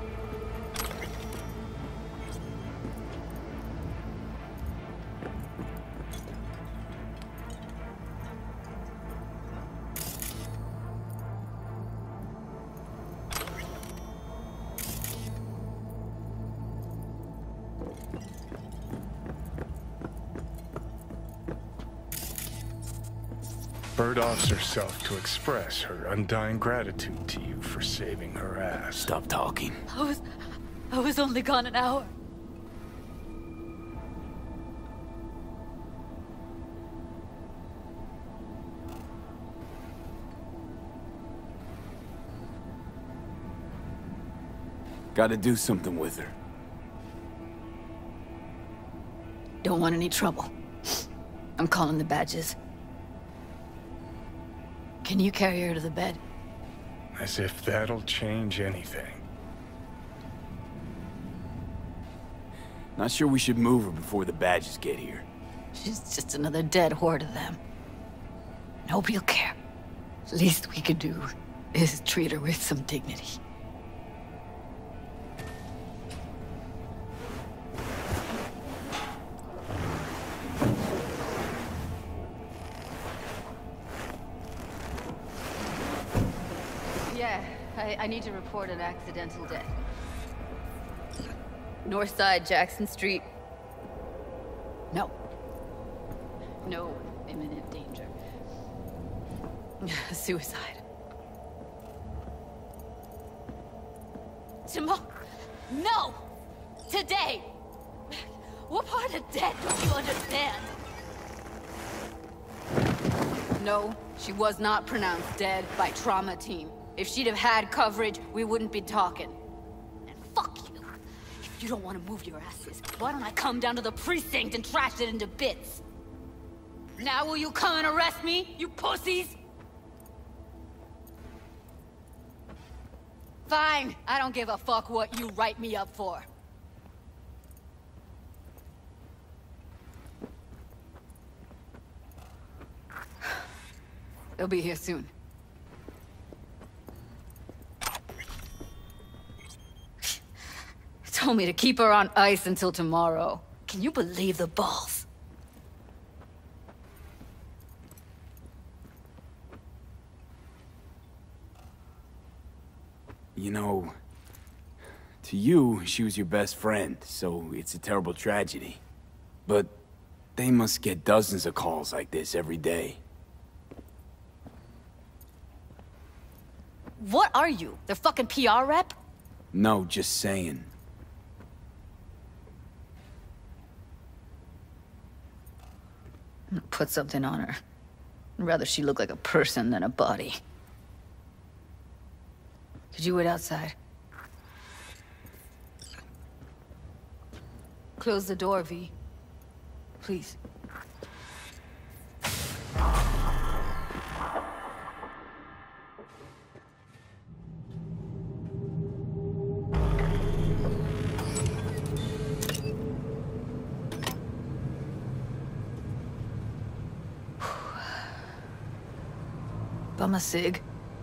Bird offers herself to express her undying gratitude to you for saving her ass. Stop talking. I was only gone an hour. Gotta do something with her. Don't want any trouble. I'm calling the badges. Can you carry her to the bed? As if that'll change anything. Not sure we should move her before the badges get here. She's just another dead whore to them. Nobody'll care. Least we could do is treat her with some dignity. I need to report an accidental death. North side, Jackson Street. No. No imminent danger. Suicide. Tomorrow? No! Today! What part of dead don't you understand? No, she was not pronounced dead by trauma team. If she'd have had coverage, we wouldn't be talking. And fuck you. If you don't want to move your asses, why don't I come down to the precinct and trash it into bits? Now will you come and arrest me, you pussies? Fine. I don't give a fuck what you write me up for. They'll be here soon. Told me to keep her on ice until tomorrow. Can you believe the balls? You know, to you, she was your best friend, so it's a terrible tragedy. But they must get dozens of calls like this every day. What are you? Their fucking PR rep? No, just saying. Put something on her. I'd rather she look like a person than a body. Could you wait outside? Close the door, V. Please. Bum a cig.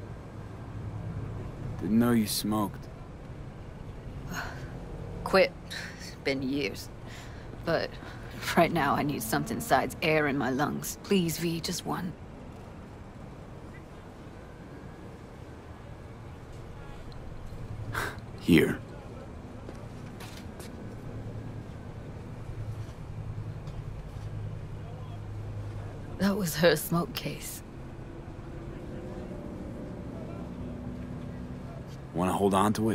Didn't know you smoked. Quit. It's been years. But right now I need something besides air in my lungs. Please, V, just one. Here. That was her smoke case. Want to hold on to it?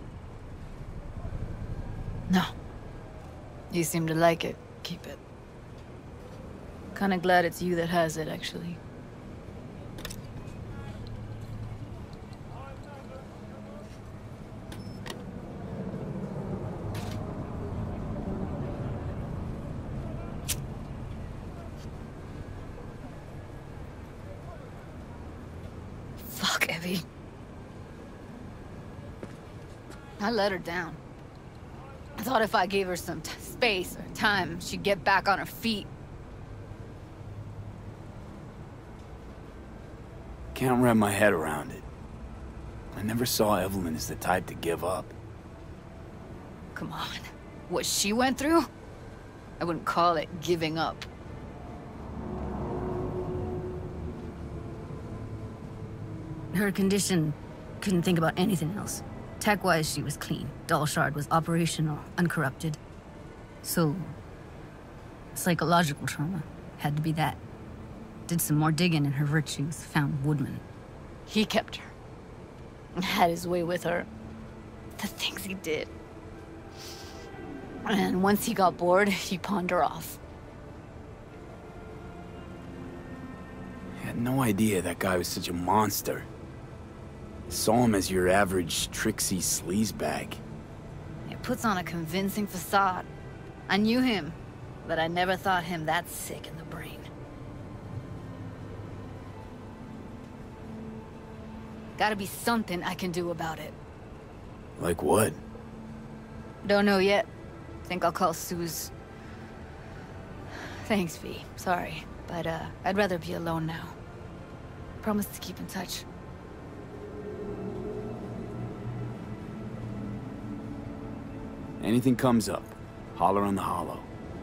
No. You seem to like it. Keep it. Kinda glad it's you that has it, actually. Fuck, Evie. I let her down. I thought if I gave her some space or time, she'd get back on her feet. Can't wrap my head around it. I never saw Evelyn as the type to give up. Come on. What she went through? I wouldn't call it giving up. Her condition, couldn't think about anything else. Tech-wise, she was clean. Dollshard was operational, uncorrupted. So, psychological trauma. Had to be that. Did some more digging in her virtues, found Woodman. He kept her. Had his way with her. The things he did. And once he got bored, he pawned her off. I had no idea that guy was such a monster. Saw him as your average tricksy sleazebag. He puts on a convincing facade. I knew him, but I never thought him that sick in the brain. Gotta be something I can do about it. Like what? Don't know yet. Think I'll call Suze. Thanks, V. Sorry, but I'd rather be alone now. Promise to keep in touch. Anything comes up, holler on the hollow.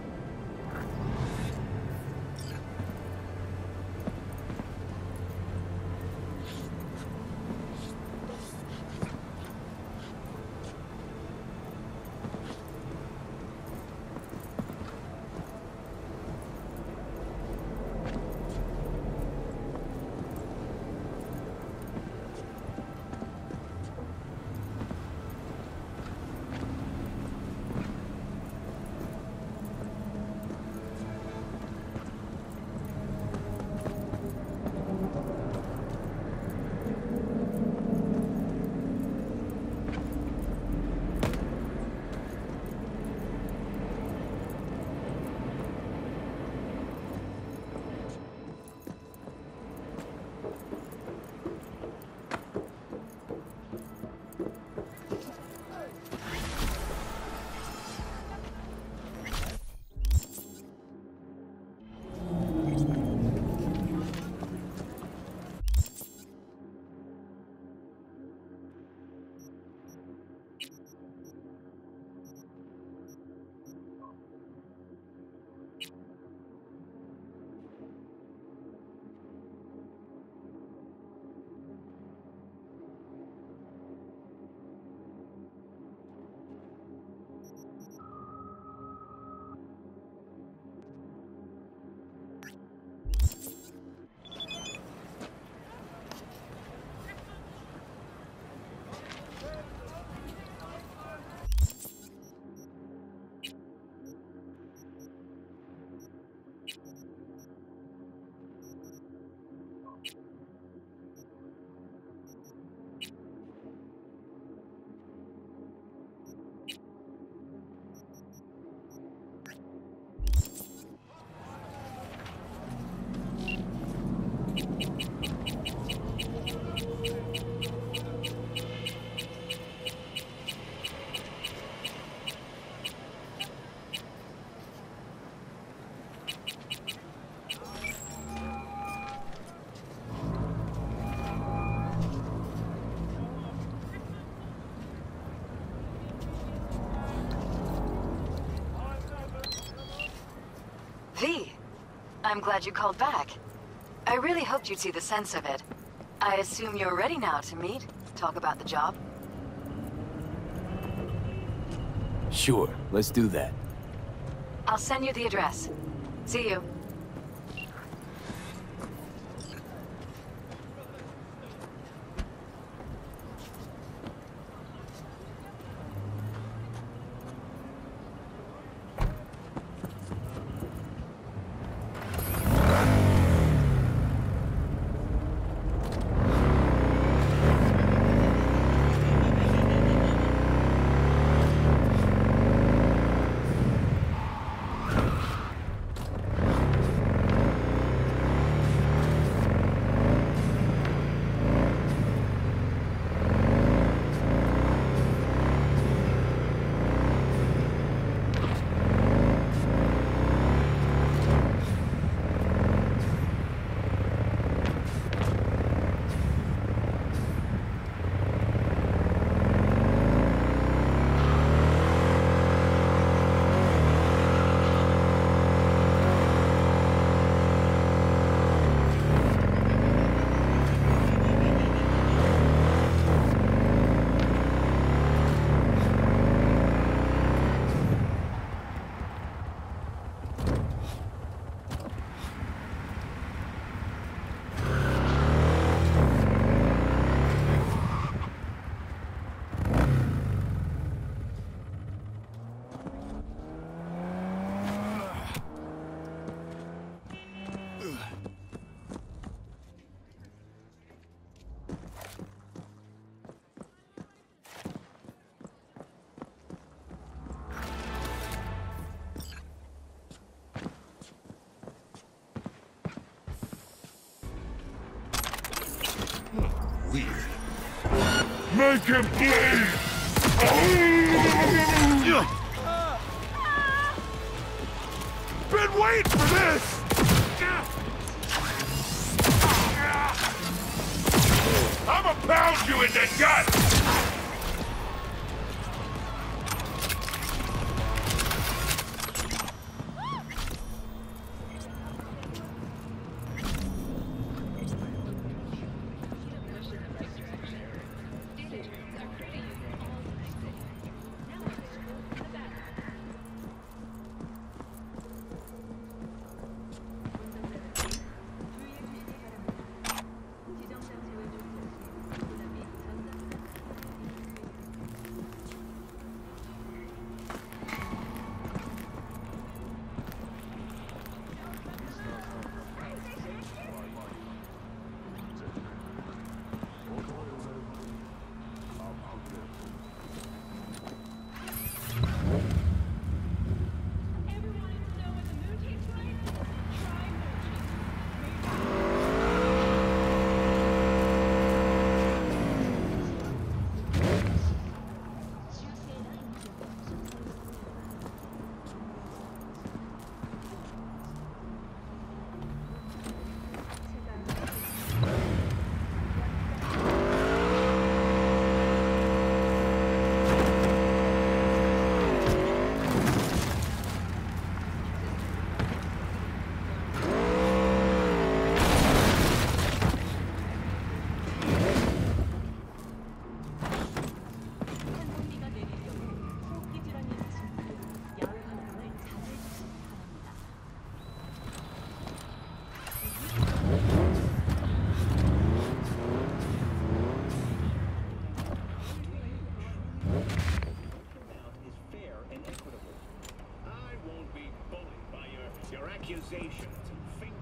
V, I'm glad you called back. I really hoped you'd see the sense of it. I assume you're ready now to meet, talk about the job. Sure, let's do that. I'll send you the address. See you. Weird. Make him bleed! Been waiting for this! I'ma pound you in the gut! Accusations and finger.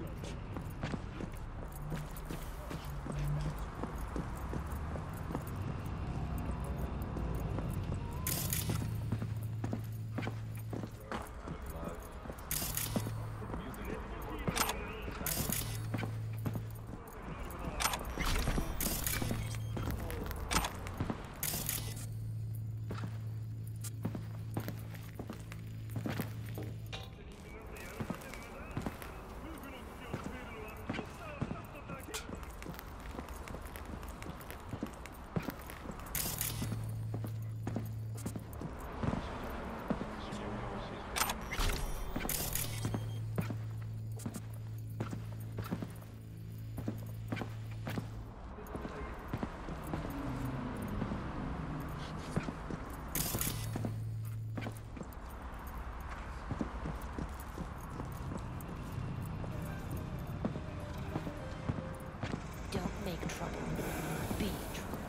Don't make trouble. Be trouble.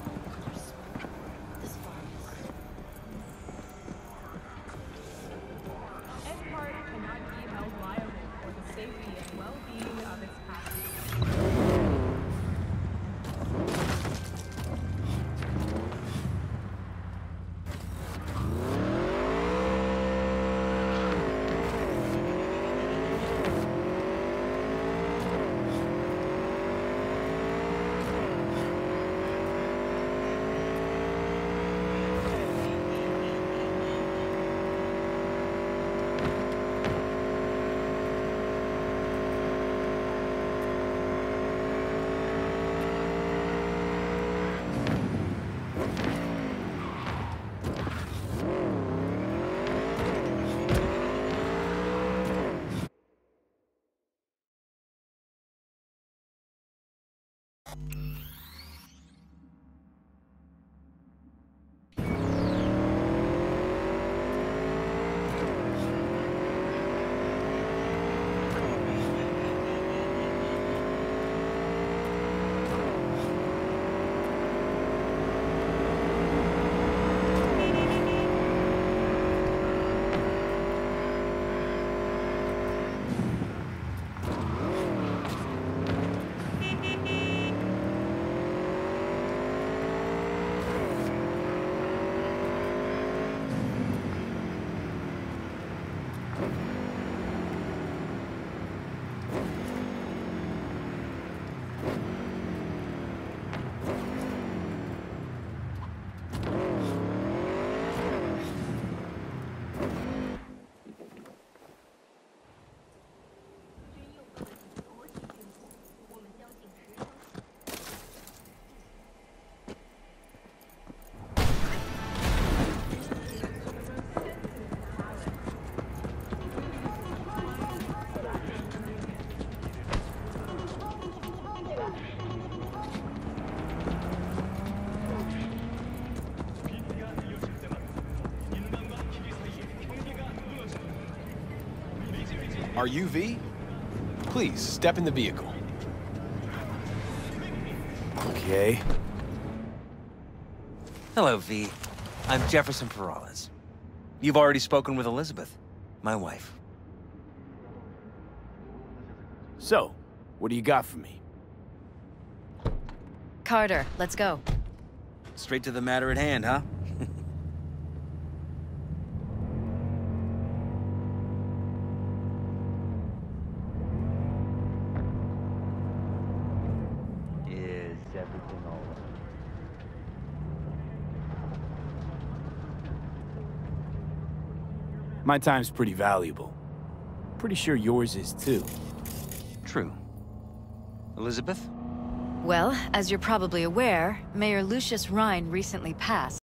This virus. Empire cannot be held liable for the safety and well-being of its passengers. Are you V? Please, step in the vehicle. Okay. Hello, V. I'm Jefferson Peralez. You've already spoken with Elizabeth, my wife. So, what do you got for me? Carter, let's go. Straight to the matter at hand, huh? Is everything all right? My time's pretty valuable. Pretty sure yours is too. True. Elizabeth? Well, as you're probably aware, Mayor Lucius Rhine recently passed.